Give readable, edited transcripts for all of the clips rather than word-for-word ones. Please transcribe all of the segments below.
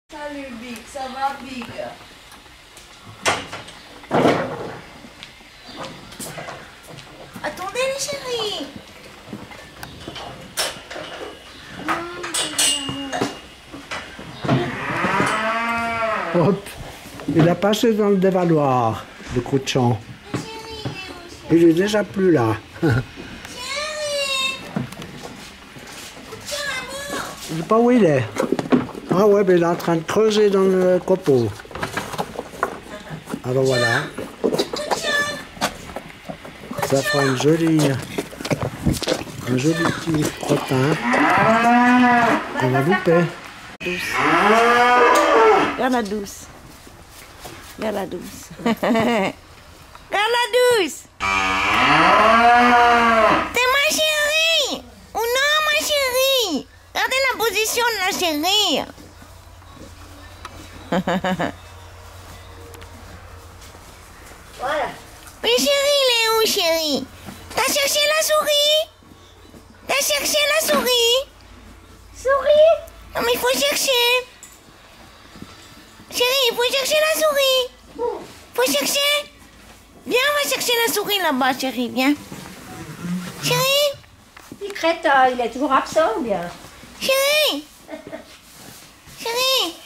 Salut Big, ça va Big? Attendez les chéris. Hop, il a passé dans le dévaloir, le coup de champ. Il est déjà plus là. Je sais pas où il est. Ah ouais, mais il est en train de creuser dans le copeau. Alors voilà. Ça fera un joli petit crottin. On va louper. Regarde la douce. Regarde la douce. Regarde la douce. T'es ma chérie. Ou non, ma chérie. Regardez la position de la chérie. Voilà. Mais chérie, il est où, chérie? T'as cherché la souris? T'as cherché la souris? Souris? Non, mais il faut chercher. Chérie, il faut chercher la souris. Faut chercher. Viens, on va chercher la souris là-bas, chérie, viens. Chérie? Il crétin, il est toujours absent, bien. Chérie? Chérie?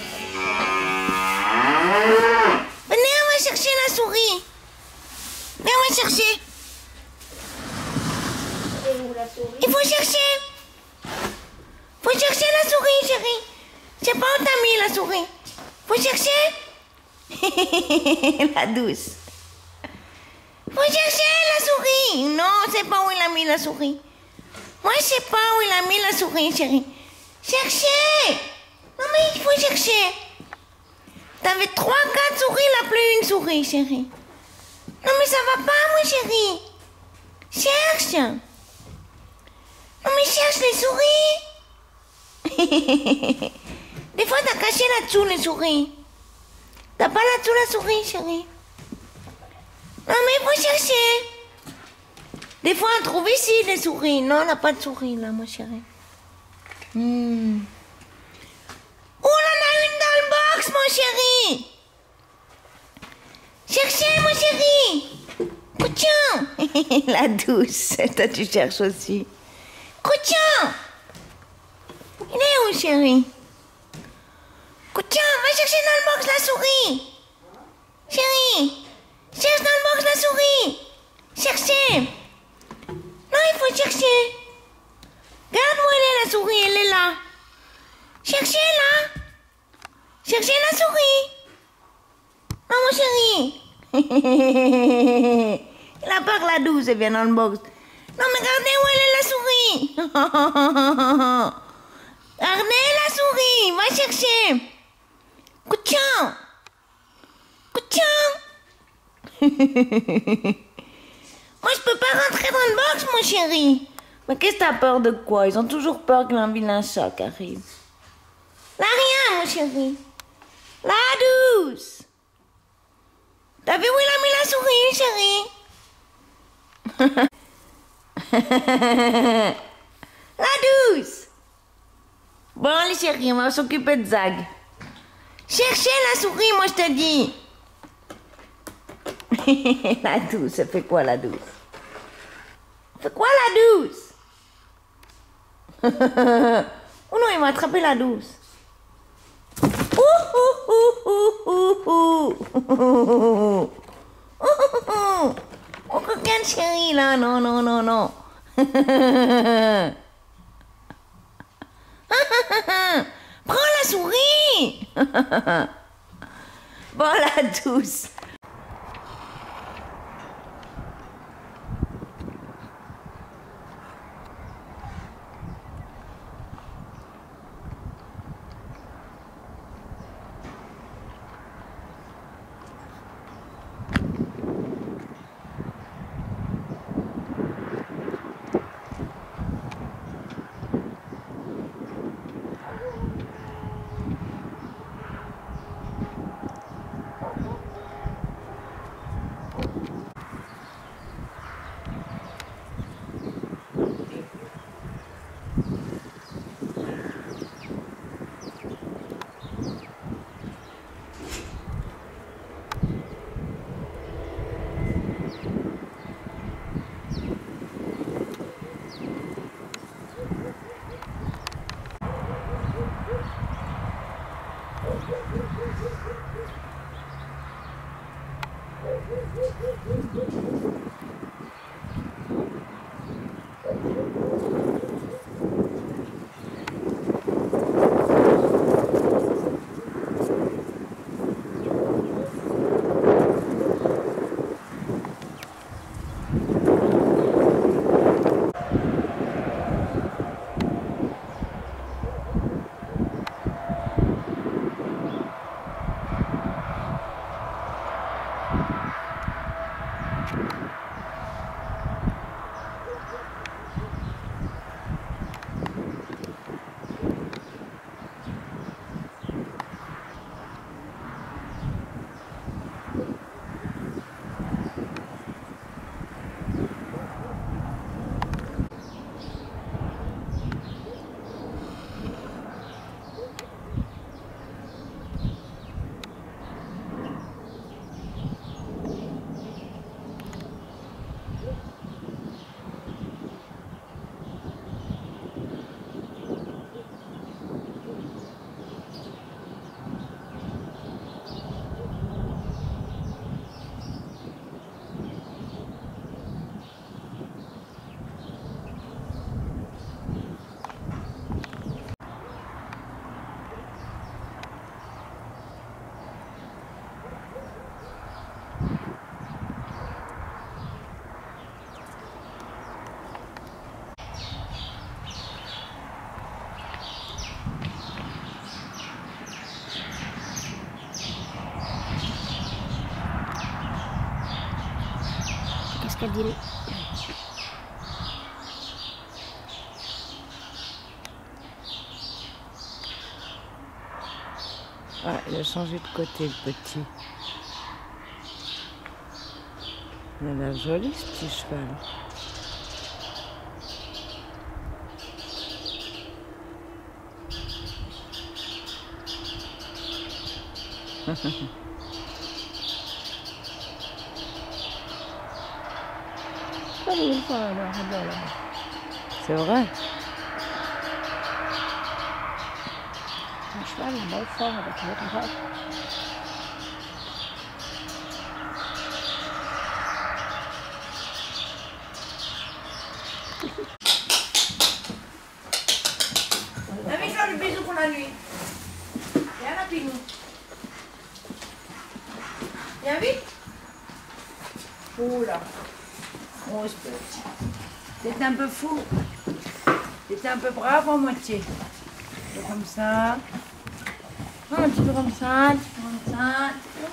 Venez, on va chercher la souris. Viens, on va chercher. Et où la souris? Il faut chercher. Faut chercher la souris, chérie. Je sais pas où t'as mis la souris. Faut chercher. La douce. Faut chercher la souris. Non, je sais pas où il a mis la souris. Moi, je sais pas où il a mis la souris, chérie. Cherchez. Non, mais il faut chercher. T'avais 3, 4 souris, là, plus une souris, chérie. Non, mais ça va pas, moi, chérie. Cherche. Non, mais cherche les souris. Des fois, t'as caché là-dessous les souris. T'as pas là-dessous la souris, chérie. Non, mais il faut chercher. Des fois, on trouve ici des souris. Non, on n'a pas de souris, là, ma chérie. Oh, on en a une dans le box, mon chéri. Cherchez, mon chéri. Couchon. La douce. Toi, tu cherches aussi. Couchon. Il est où, chéri? Couchon, va chercher dans le box la souris. Chéri, cherche dans le box la souris. Cherchez. Non, il faut chercher. Regarde où elle est, la souris, elle est là. Cherchez là. Cherchez la souris. Non, mon chéri. Il a peur que la douce elle vienne dans le box. Non, mais regardez où elle est, la souris. Regardez la souris. Va chercher. Couchon. Couchon. Moi, je peux pas rentrer dans le box, mon chéri. Mais qu'est-ce que t'as peur de quoi? Ils ont toujours peur qu'un vilain choc arrive. Là, rien, mon chéri. La douce. T'as vu où il a mis la souris, chéri? La douce. Bon, les chéris, on va s'occuper de Zag. Cherchez la souris, moi, je te dis. La douce, elle fait quoi, la douce? Elle fait quoi, la douce? Oh non, il m'a attrapé la douce. Oh, regarde, chérie, là. Non, non, non, non. Prends la souris. Bon, la douce. Qu'est-ce qu'elle dit? Ah, il a changé de côté, le petit. Il a l'air joli, ce petit cheval. C'est vrai. Un cheval là-bas au fond avec l'autre robe. Viens vite faire le bisou pour la nuit. Viens là, Pinou. Viens vite. Oh là. Oh, ce petit. T'es un peu fou. T'es un peu brave en moitié. Tu fais comme ça. Oh, tu fais comme ça, tu fais comme ça.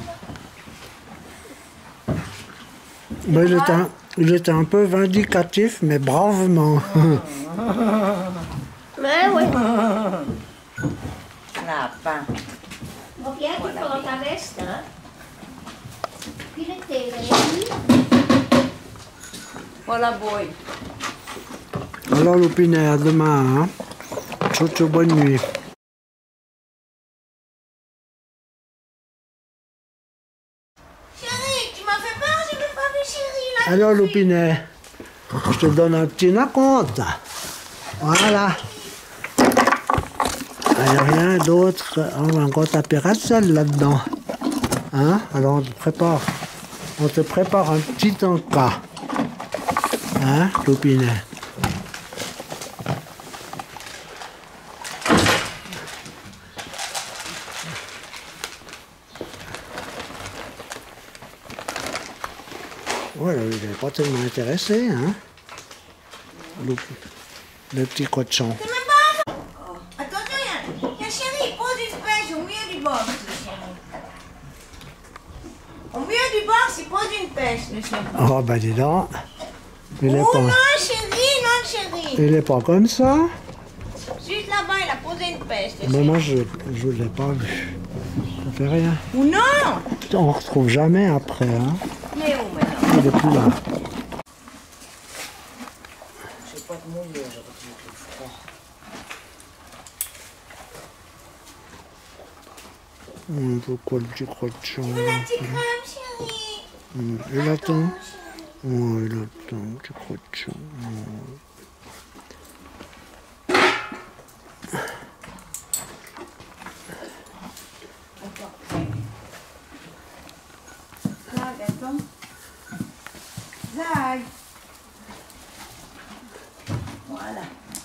Mais il était un peu vindicatif, mais bravement. Mais oui. Lapin. Bon, viens, tu prends ta veste, hein. Puis le thé, là. Voilà, boy. Alors, Loupinet, à demain. Hein? Ciao, ciao, bonne nuit. Chérie, tu m'as fait peur, j'ai même pas vu Chérie là. Alors, Loupinet, je te donne un petit raconte. Voilà. Il n'y a rien d'autre. On va encore taper Racel là-dedans. Hein? Alors, on te prépare un petit encas. Hein, Loupinet? Voilà, il n'est pas tellement intéressé, hein? Le petit cochon. Attention, il y a Chérie, pose une pêche au milieu du box, Chérie. Au milieu du box, il pose une pêche, le chéri. Oh, ben dis donc. Il est Oh pas, non, Chérie. il est pas comme ça. Juste là-bas, il a posé une pêche, le Mais chéri. moi, je ne l'ai pas vu. Ça fait rien. Ou non. On ne retrouve jamais après, hein? Mais où maintenant? Il est plus là. Je sais pas te mouiller, j'aurais dit qu'il fait froid. Pourquoi le petit cochon? La petite crème, Chérie. Il attend. Oh, il attend, le petit cochon. Là, attends. zigzag. Voilà.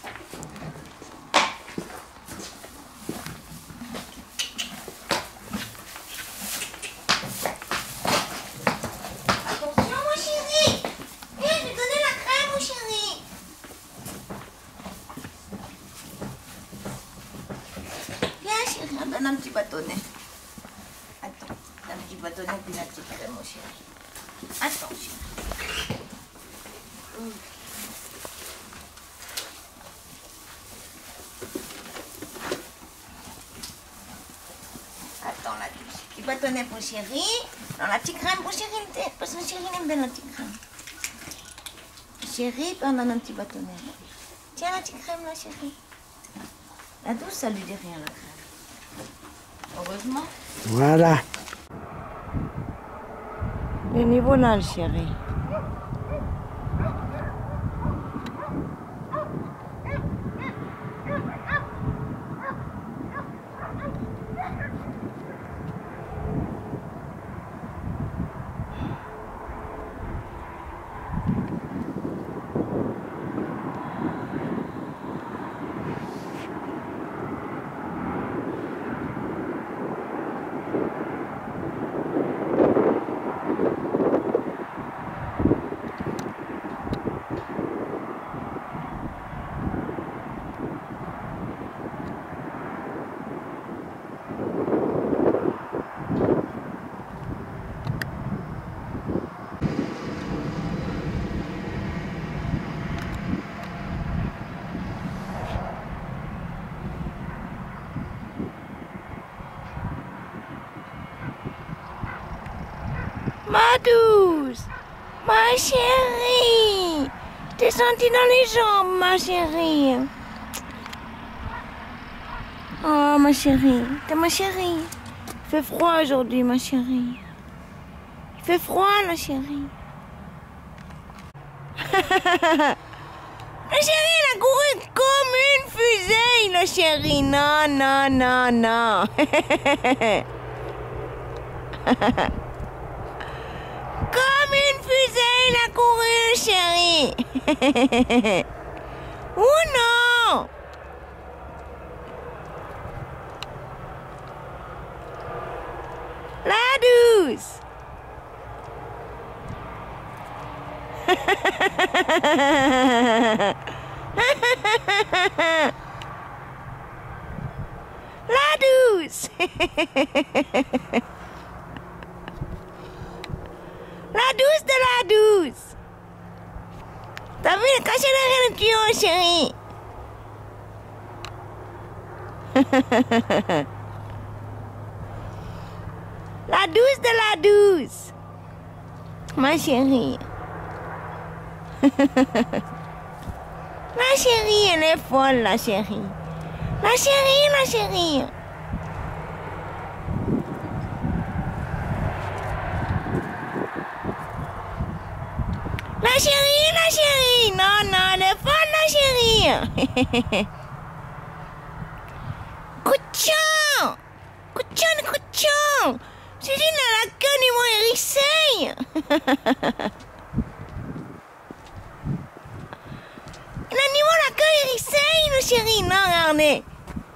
Attention, mon chéri. Je vais donner la crème, mon chéri. Viens, chéri, on donne un petit bâtonnet. Attends, un petit bâtonnet puis la petite crème, mon chéri. Attends, chéri. Attends, là, petit bâtonnet pour chéri. Non, la petite crème pour chéri, parce que chéri aime bien la petite crème. Chéri, puis on donne un petit bâtonnet. Tiens la petite crème, là, chéri. La douce, ça lui dit rien, la crème. Heureusement. Voilà. Le niveau là, le chéri. Ma douce, ma chérie, je t'ai senti dans les jambes, ma chérie. Oh, ma chérie, t'es ma chérie. Il fait froid aujourd'hui, ma chérie. Il fait froid, la chérie. La chérie, elle a couru comme une fusée, la chérie. Non, non, non, non. Comme une fusée, il a couru, chérie. Oh non! La douce. La douce. La douce de la douce. T'as vu, caché derrière le tuyau, chérie. La douce de la douce. Ma chérie. La chérie, elle est folle, la chérie. La chérie, la chérie. La chérie, la chérie. Non, non, elle est folle, la chérie. Couchon. Couchon, couchon. C'est une à la queue niveau hérissée. Il a niveau la queue hérissée, le chéri. Non, regardez.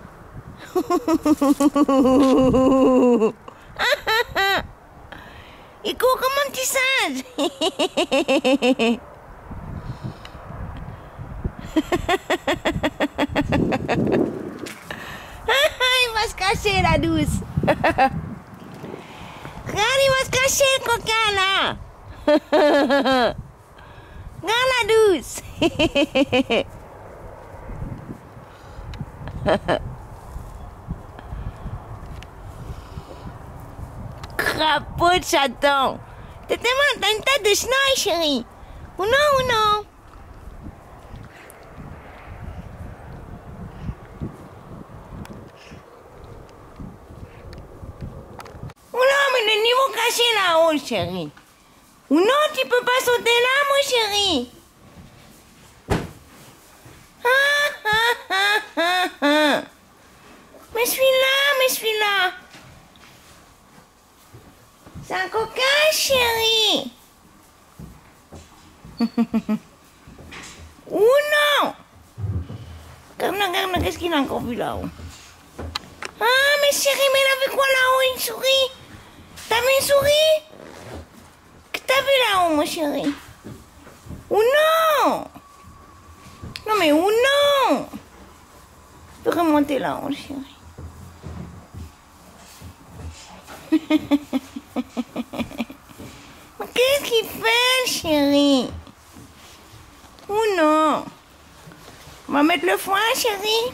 Il court comme un petit singe. Il va se cacher, la douce. Regarde, il va se cacher, le coquin, là. Regarde la douce. Crapaud de chaton. T'as une tête de chenille, chérie. Ou non, ou non? Ou non, mais le niveau caché là-haut, chérie. Ou non, tu peux pas sauter là, mon chéri. Mais celui-là. C'est un coquin, chéri. Ou non? Regarde, qu'est-ce qu'il a encore vu là-haut? Ah, mais chérie, mais il a vu quoi là-haut? Une souris? T'as vu une souris? Que t'as vu là-haut, mon chéri? Ou non? Non, mais ou non? Tu peux remonter là-haut, chérie. Mais qu'est-ce qu'il fait, chérie? Ou non? On va mettre le foin, chérie.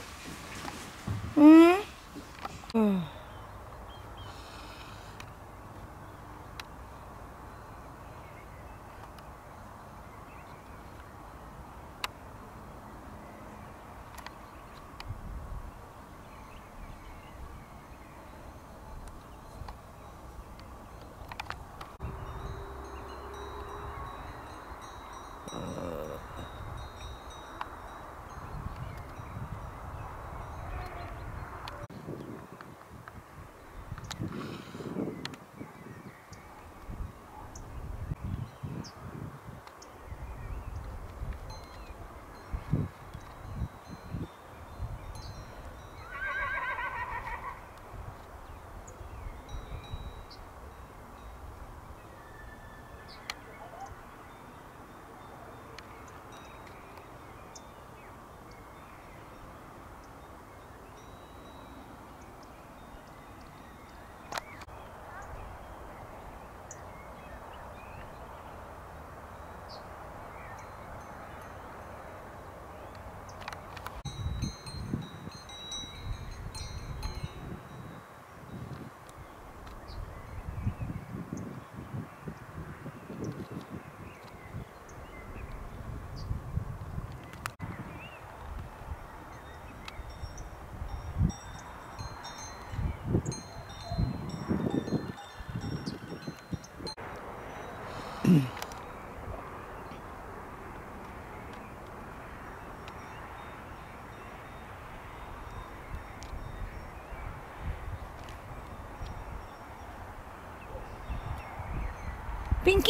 Pinky?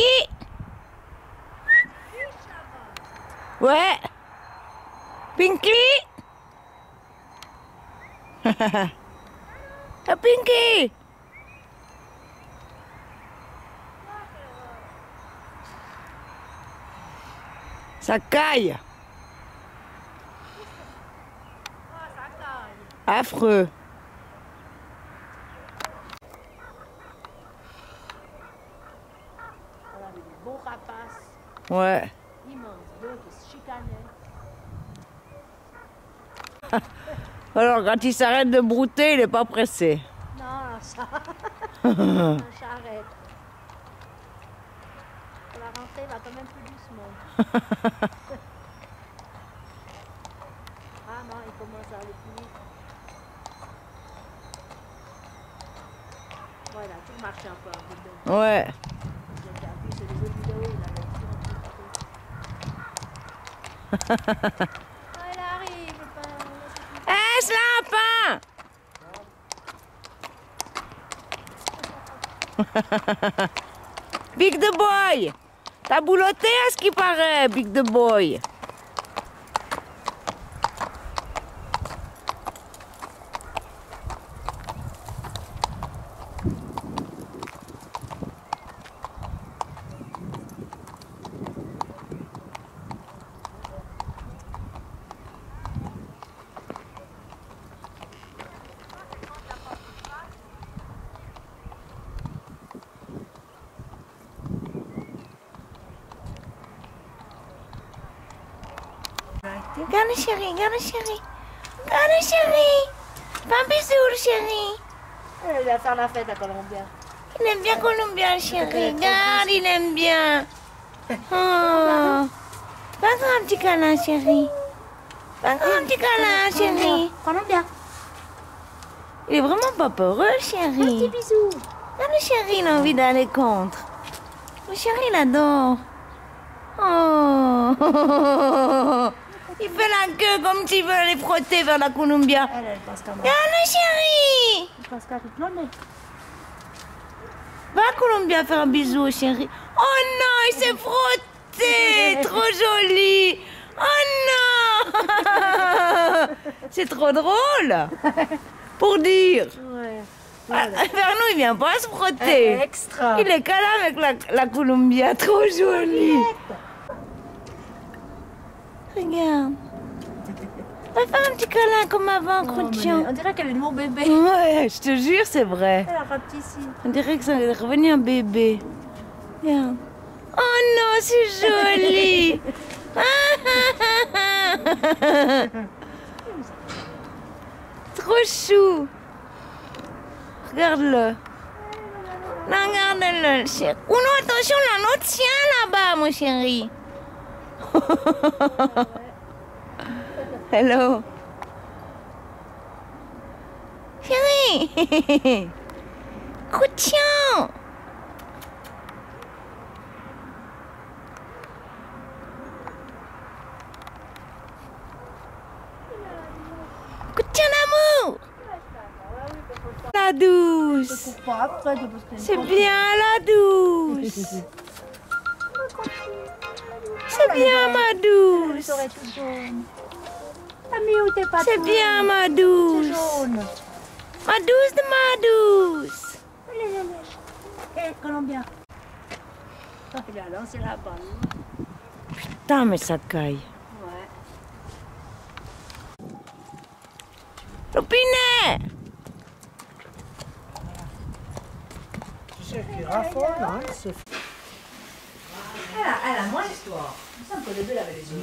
Ouais. Pinky? Ah, Pinky? Ça caille. Affreux. Bon rapace, Ouais. immense, deux qui se chicanaient. Alors, quand il s'arrête de brouter, il n'est pas pressé. Non, ça. Un charrette. La rentrée va quand même plus doucement. Ah non, il commence à aller plus vite. Voilà, tout marche un peu dedans. Ouais. J'ai déjà vu sur les autres vidéos, il avait tout. Ah, il arrive, pas. Hé, ce lapin! Big the Boy! T'as boulotté à ce qui paraît, Big the Boy! Regarde le chéri, regarde le chéri. Regarde le chéri. Fais un bisou le chéri. Elle va faire la fête à Colombia. Il aime bien Colombia le chéri. Regarde, il aime bien. Oh. Fais encore un petit câlin chéri. Fais encore un petit câlin chéri. Colombia. Il est vraiment pas peureux le chéri. Petit bisou. Regarde le chéri, il a envie d'aller contre. Le chéri, il adore. Oh. Il fait la queue comme s'il veut aller frotter vers la Columbia. Elle pense quand même. Regarde le chéri. Elle pense qu'à toute l'année. Va à Columbia faire un bisou au chéri. Oh non, il s'est frotté. trop joli. Oh non. C'est trop drôle. Pour dire. Ouais. Ah, vers nous, il vient pas se frotter. Extra. Il est câlin avec la Columbia, trop jolie. Regarde. On va faire un petit câlin comme avant, Oh, Croutien. on dirait qu'elle est de mon bébé. Ouais, je te jure, c'est vrai. Elle a rapetissé. On dirait que ça est revenu un bébé. Regarde. Oh non, c'est joli. Trop chou. Regarde-le. Non, regarde-le, le chéri. Oh non, attention, là, un autre chien là-bas, mon chéri. Hello. Chéri. Croutien. Croutien d'amour. La douce. C'est bien la douce. C'est bien ma douce. C'est bien ma douce. Ma douce de ma douce. Eh, Colombia. Il a lancé la balle. Putain, mais ça caille. Ouais. Lopinet. Tu sais qu'il raffole, hein, c'est... Elle a moins d'histoire. Il me semble que le deux avait les yeux.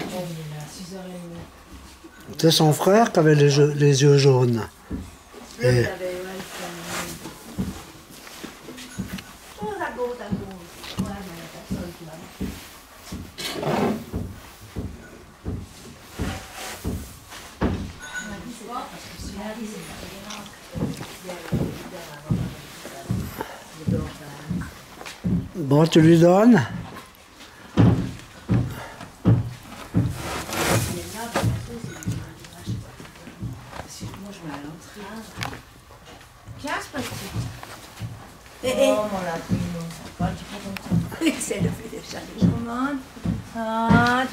C'est son frère qui avait les yeux jaunes. Et Chose à gauche, à gauche. Ouais, mais il n'y a personne qui va. bon, tu lui donnes. Oh, mon lapino. C'est le fait déjà. Je commande. Ah,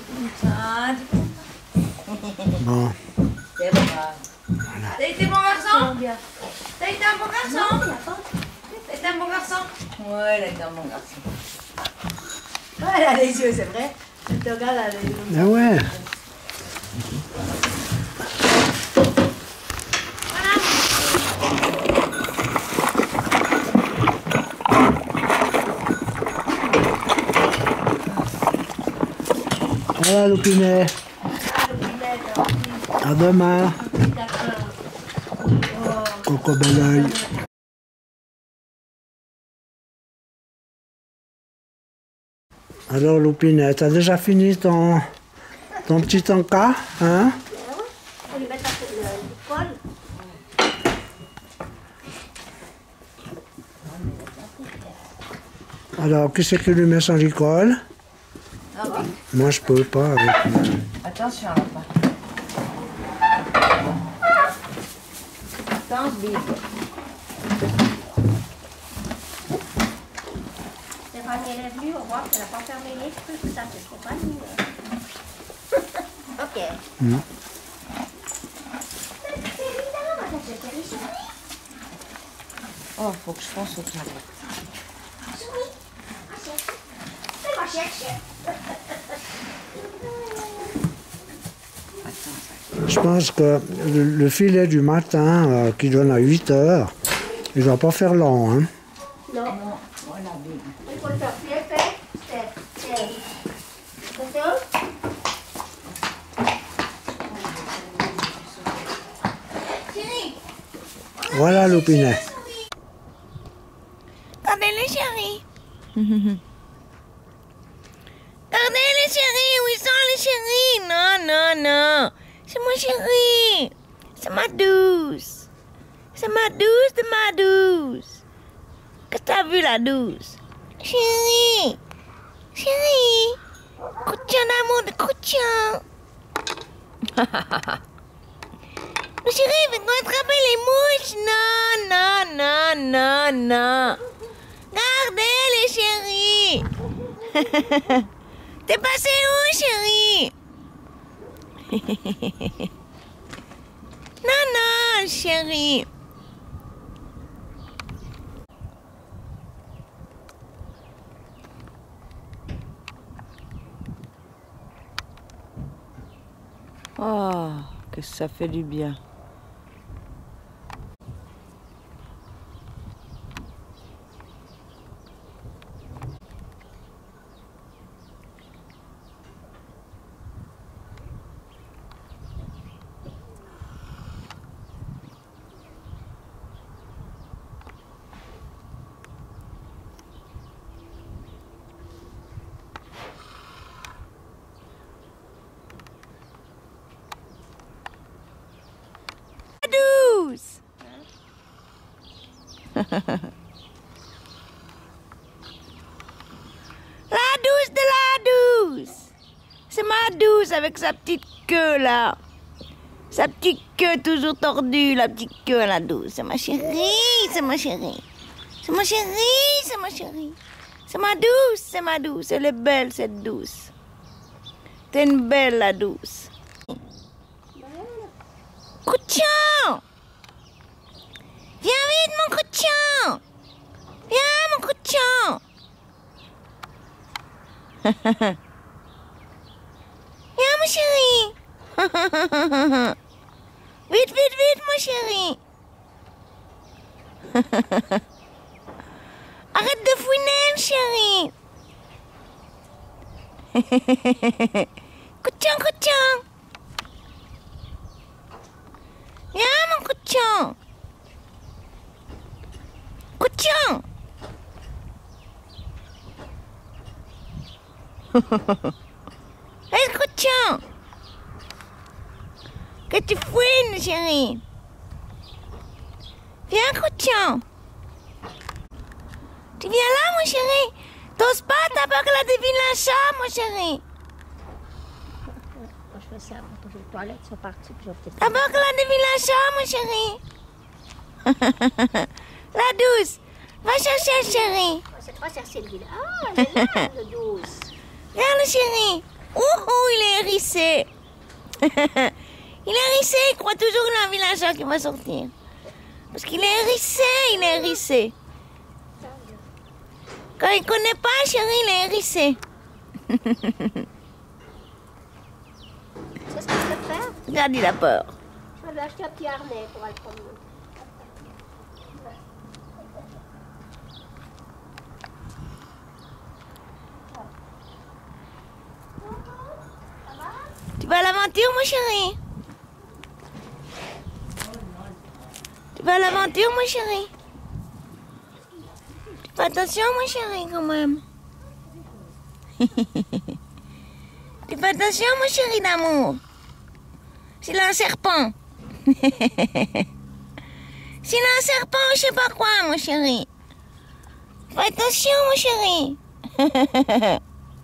Bon, C'est vrai. T'as été bon garçon? T'as été un bon garçon? T'as été un bon garçon? Ouais, elle a été un bon garçon. Ouais, elle a les yeux, c'est vrai. Je te regarde, elle a les yeux. ah ouais. Voilà, Loupinet. À demain. Coco bel oeil. Alors, Loupinet, t'as déjà fini ton petit encas, hein? On lui met le col. Alors, qui c'est qui lui met son licol? Moi, je peux pas avec... Attention, là-bas. Attends, big. C'est quand elle est venue, on voit qu'elle n'a pas fermé les trucs, ça, c'est pas nous. Ok. Oh, faut que je pense aux toilettes. C'est ma chercher. Je pense que le filet du matin, qui donne à 8 heures, il doit pas faire long, hein? Non. Voilà, big. Il faut le faire bien fait. C'est ça? Chérie, Voilà, Loupinet. Regardez les chéris. Regardez les chéris, où ils sont les chéris? Non, non, non. C'est mon chéri. C'est ma douce. C'est ma douce de ma douce. Qu'est-ce que t'as vu la douce? Chérie. Chérie. Croutien d'amour de croutien. Le chéri, fais-moi attraper les mouches. Non, non, non, non, non. Regardez les chéris. T'es passé où, chérie? Non, non, chérie. Oh, que ça fait du bien. Douce. La douce de la douce. C'est ma douce avec sa petite queue là. Sa petite queue toujours tordue, la petite queue à la douce. C'est ma chérie, c'est ma chérie. C'est ma chérie, c'est ma chérie. C'est ma douce, c'est ma douce. Elle est belle cette douce. T'es une belle la douce. Couchon! Viens vite mon couchon! Viens mon couchon! Viens mon chéri! Vite, vite, vite mon chéri! Arrête de fouiner chéri! Couchon, couchon! Viens mon couchon! Couchon! Hé couchon! Que tu fouines chérie! Viens couchon! Tu viens là mon chéri? T'oses pas, t'as peur que la devine la chambre mon chéri? Quand je fais ça, quand les toilettes sont parties, puis je vais peut-être... T'as peur que la devine la chambre mon chéri? La douce! Va chercher chéri! C'est pas chercher le vide. Ah, elle est là, le douce. Regarde le chéri! Il est hérissé! Il est hérissé, il croit toujours qu'il a un villageur qui va sortir. Parce qu'il est hérissé, il est hérissé. Quand il connaît pas, chéri, il est hérissé. C'est ce que je peux faire. Regarde, il a peur. Je vais acheter un petit harnais pour aller promener. Tu vas à l'aventure, mon chéri? Tu vas à l'aventure, mon chéri? Fais attention, mon chéri, quand même. Tu fais attention, mon chéri d'amour. S'il a un serpent. S'il a un serpent, je sais pas quoi, mon chéri. Fais attention, mon chéri.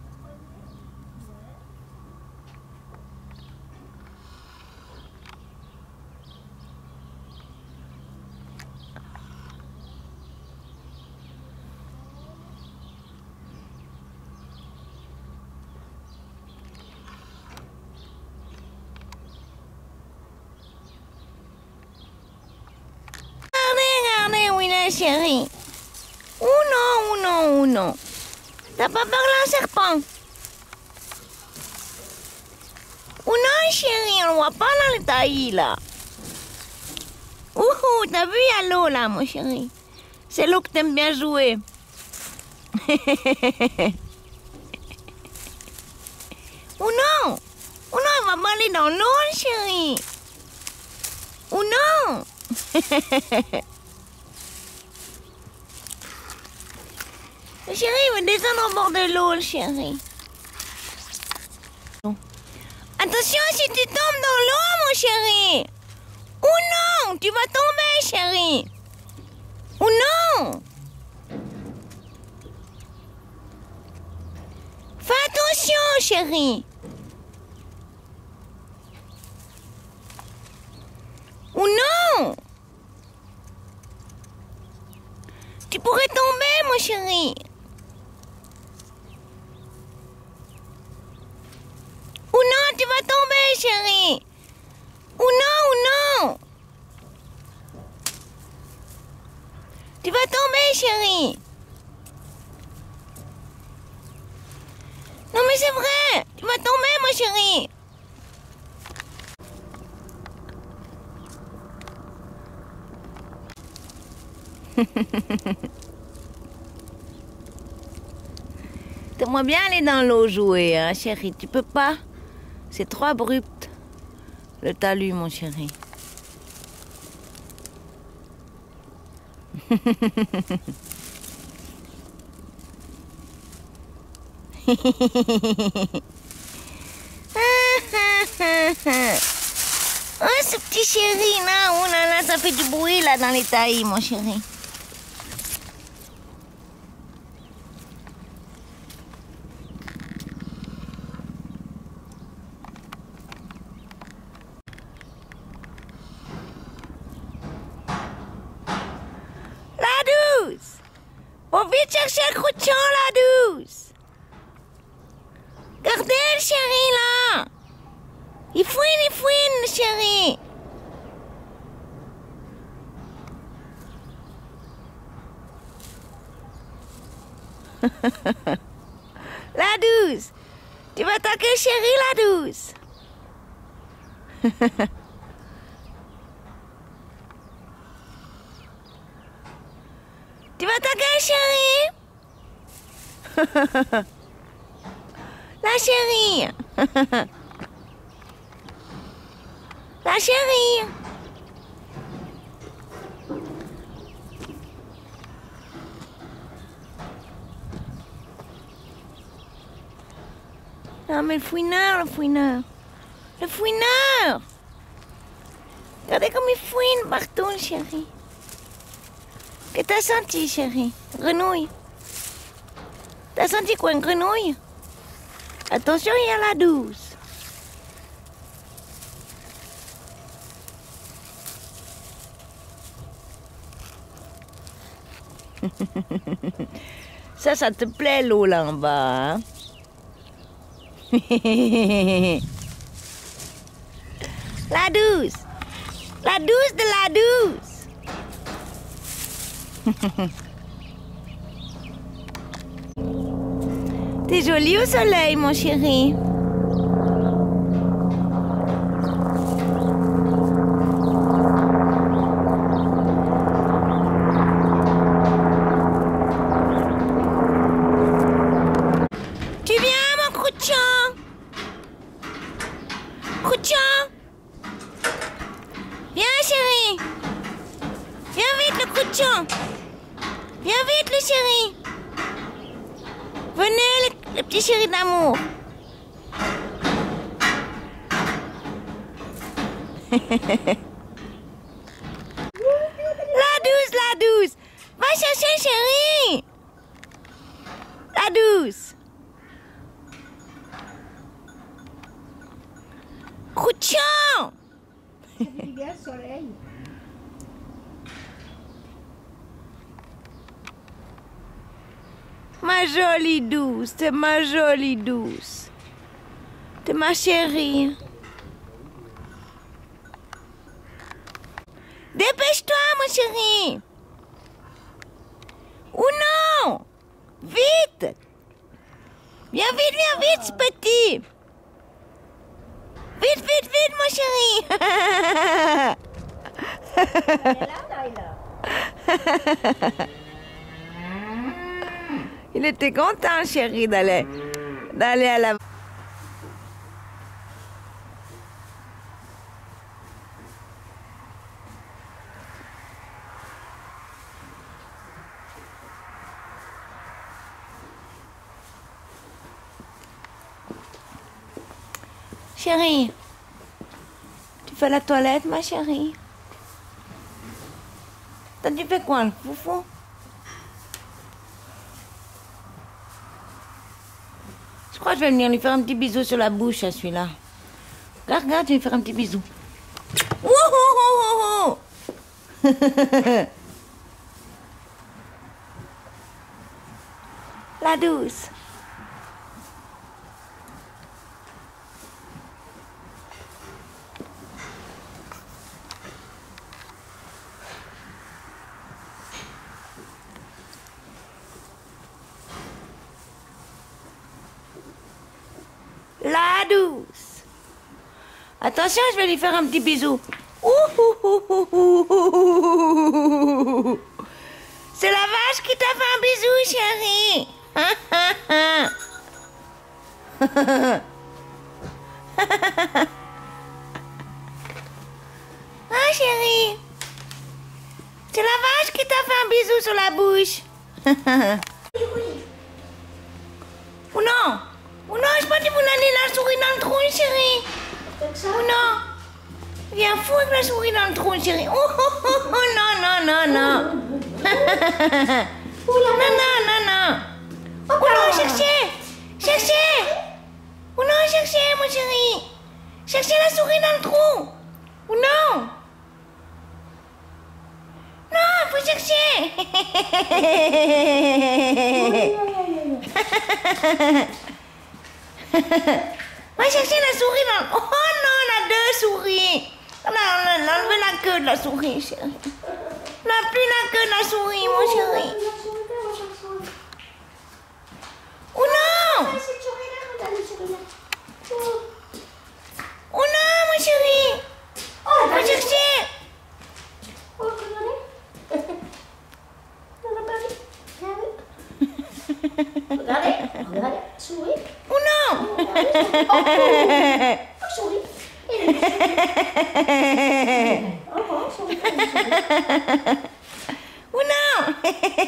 Regardez où il est, chéri. Ou non. T'as pas peur d'un serpent? Ou non, chéri, on le voit pas dans le taillis, là. T'as vu, il y a l'eau, là, mon chéri. C'est l'eau que t'aimes bien jouer. Ou non, il va pas aller dans l'eau, chéri. Ou non. Le chéri, il va descendre au bord de l'eau, le chéri. Attention si tu tombes dans l'eau, mon chéri. Ou non, tu vas tomber, chéri. Ou non. Fais attention, chéri. Ou non. Tu pourrais tomber, mon chéri. chérie. Ou non. Tu vas tomber, chérie. Non, mais c'est vrai. Tu vas tomber, ma chérie. T'aimerais bien aller dans l'eau jouer, hein, chérie. Tu peux pas? C'est trop abrupt. Le talus, mon chéri. Oh, ce petit chéri, là. Oh là là, ça fait du bruit, là, dans les taillis, mon chéri. La douce! On vite chercher le crouchon, la douce! Regardez le chéri, là! Il fouine, le chéri! La douce! Tu vas attaquer le chéri, la douce! Tu vas attaquer le chéri? La chérie! La chérie! Non, mais le fouineur! Le fouineur! Regardez comme il fouine partout, le chéri. Que t'as senti, chéri? Grenouille. T'as senti quoi, une grenouille? Attention, il y a la douce. Ça te plaît, l'eau, là en bas, hein? La douce! La douce de la douce! T'es jolie au soleil, mon chéri. Tu viens, mon crouchon? Crouchon? Viens, chéri. Viens vite, le crouchon. Viens vite, le chéri. Venez, le petit chéri d'amour. La douce. Va chercher, chéri. La douce. Crouchon. Il y a le soleil. Ma jolie douce, t'es ma jolie douce. T'es ma chérie. Dépêche-toi, mon chéri. Ou non. Vite. Viens vite, petit. Vite, mon chéri. Elle est là, Naila. Il était content, chéri, d'aller à la... Chérie, tu fais la toilette, ma chérie? Toi, tu fais quoi, le foufou? Je crois que je vais venir lui faire un petit bisou sur la bouche à celui-là. Regarde, je vais lui faire un petit bisou. Wouhou! La douce. la douce. Attention, je vais lui faire un petit bisou. Ouh, ouh, ouh, ouh, ouh, ouh, ouh. C'est la vache qui t'a fait un bisou, chérie. Ah, chérie. C'est la vache qui t'a fait un bisou sur la bouche. Ou non? Ou non, je peux te vous donner la souris dans le trou, chérie. Ou non? Viens fou avec la souris dans le trou, chérie. Oh, oh, oh, oh, non, non, non, non. Non, non, non, non. Ou non, cherchez. Cherchez. Ou non, cherchez, mon chéri. Cherchez la souris dans le trou. Ou non? Non, faut chercher. Va chercher la souris dans... Oh non, on a deux souris. On a enlevé la queue de la souris, chérie. On n'a plus la queue de la souris, mon chéri. Oh non! Oh non, mon chéri! Va chercher! Regardez, souris. Oh non! Souris. Oh non!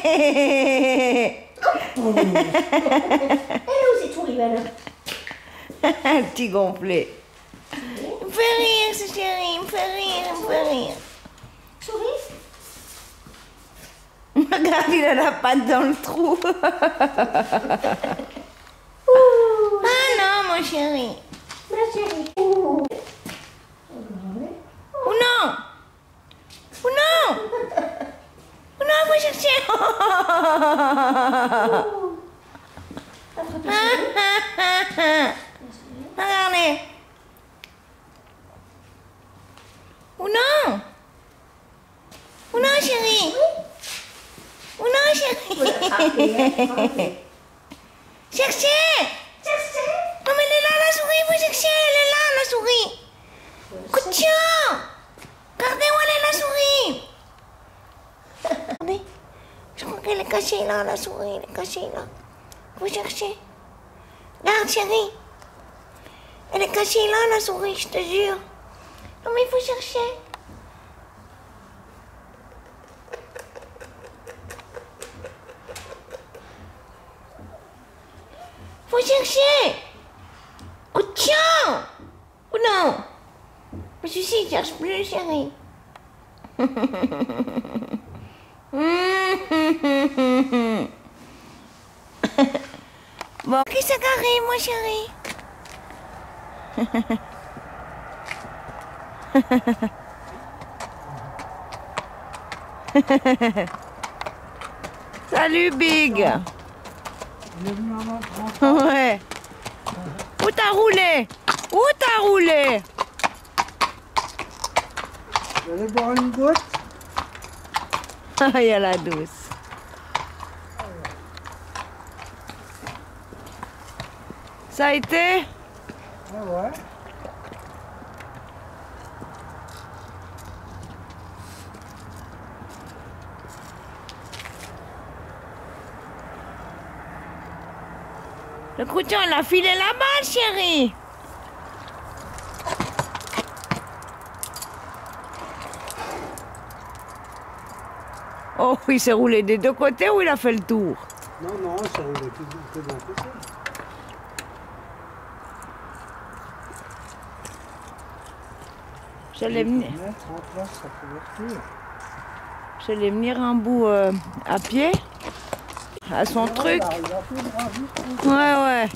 Elle aussi souris, madame. Un petit gonflé. Il me fait rire, ce chéri, il me fait rire, il me fait rire. Souris. Regarde, il a la patte dans le trou. Ah non, mon chéri. Ma chérie. Ou non? Ou non? Ou non, faut chercher. Regardez. Ou non? Ou non, chérie? Ou non, chérie? Cherchez! Cherchez. Non, mais elle est là, la souris, vous cherchez, elle est là, la souris. Coutiens! Regardez où elle est, la souris. Regardez, je crois qu'elle est cachée là, la souris, elle est cachée là. Vous cherchez. Regarde, chérie. Elle est cachée là, la souris, je te jure. Non, mais il faut chercher. Faut chercher. Oh tiens. Oh non. Mais celui-ci, il cherche plus, chérie. Bon, qui s'est garé, moi, chérie? Salut, Big. Ouais. Où t'as roulé? Où t'as roulé? Vous allez boire une goutte? Ah, il y a la douce. Ça a été? Ah ouais. Le crouton, il a filé la balle, chérie. Oh, il s'est roulé des deux côtés ou il a fait le tour? Non, non, ça roule que d'un côté. J'allais venir, Mettre en place sa couverture. j'allais venir un bout à pied, à son truc. Il a fait le bras vite. Ouais, ouais.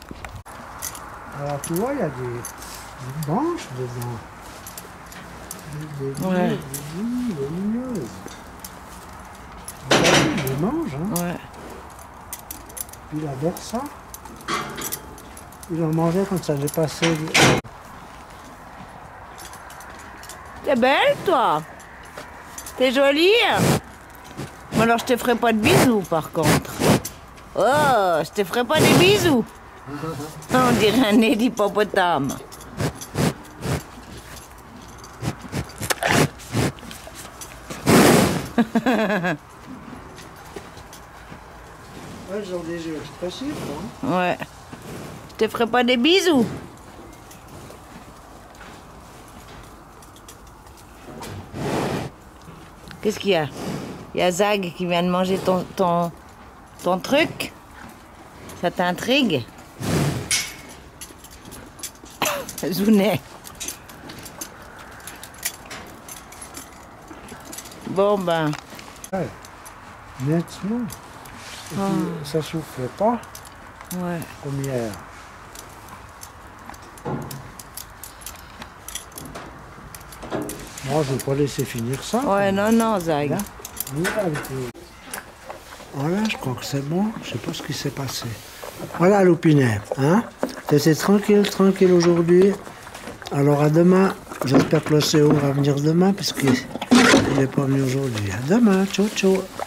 Alors tu vois, il y a des branches dedans. Ouais. Mignonne. Il les mange, hein. Ouais. Il adore ça. Il en mangeait quand ça dépassait. T'es belle, toi. T'es jolie. Bon, alors, je te ferai pas de bisous, par contre. Oh, je te ferai pas des bisous. On dirait un nez d'hippopotame. Ouais, ils ont des yeux expressifs, hein. Ouais. Je te ferai pas des bisous. Qu'est-ce qu'il y a? Il y a Zag qui vient de manger ton truc. Ça t'intrigue? Zounet. Bon ben. Ouais. Nettement. Et puis, ça souffle pas Ouais. comme hier. Moi, je ne vais pas laisser finir ça. Ouais, non, Zag. Là. Voilà, je crois que c'est bon. Je sais pas ce qui s'est passé. Voilà, Loupinet. Hein? T'étais tranquille aujourd'hui. Alors à demain. J'espère que l'océan va venir demain, puisqu'il n'est pas venu aujourd'hui. À demain. Ciao, ciao.